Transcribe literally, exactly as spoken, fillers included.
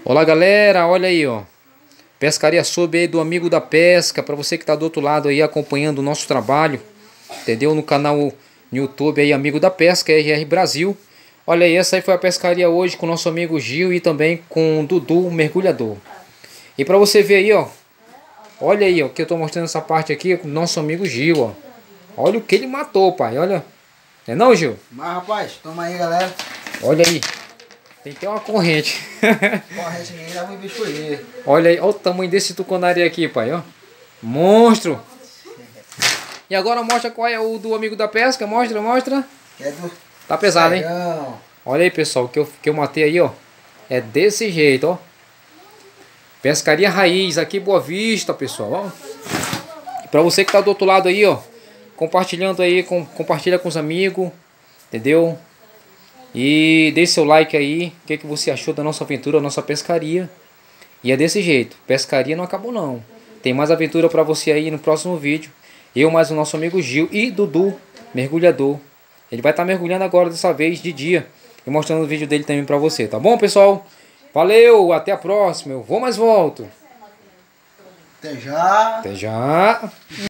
Olá galera, olha aí ó, pescaria sub aí do Amigo da Pesca, para você que tá do outro lado aí acompanhando o nosso trabalho, entendeu? No canal no YouTube aí Amigo da Pesca, R R Brasil. Olha aí, essa aí foi a pescaria hoje com o nosso amigo Gil e também com o Dudu, o mergulhador. E para você ver aí ó, olha aí ó, que eu tô mostrando essa parte aqui com o nosso amigo Gil ó. Olha o que ele matou, pai, olha. Não é não, Gil? Mas rapaz, toma aí galera. Olha aí. Tem que ter uma corrente. Corrente ninguém dá um bicho aí. Olha aí, olha o tamanho desse tucunaré aqui, pai, ó. Monstro. E agora mostra qual é o do Amigo da Pesca. Mostra, mostra. É do... Tá pesado, hein? Saião. Olha aí, pessoal, que eu, que eu matei aí, ó. É desse jeito, ó. Pescaria raiz aqui, Boa Vista, pessoal, ó. E pra você que tá do outro lado aí, ó. Compartilhando aí, com, compartilha com os amigos. Entendeu? E deixe seu like aí, o que, que você achou da nossa aventura, da nossa pescaria. E é desse jeito, pescaria não acabou não. Tem mais aventura para você aí no próximo vídeo. Eu mais o nosso amigo Gil e Dudu, mergulhador. Ele vai estar tá mergulhando agora dessa vez de dia. E mostrando o vídeo dele também para você, tá bom pessoal? Valeu, até a próxima, eu vou mais volto. Até já. Até já.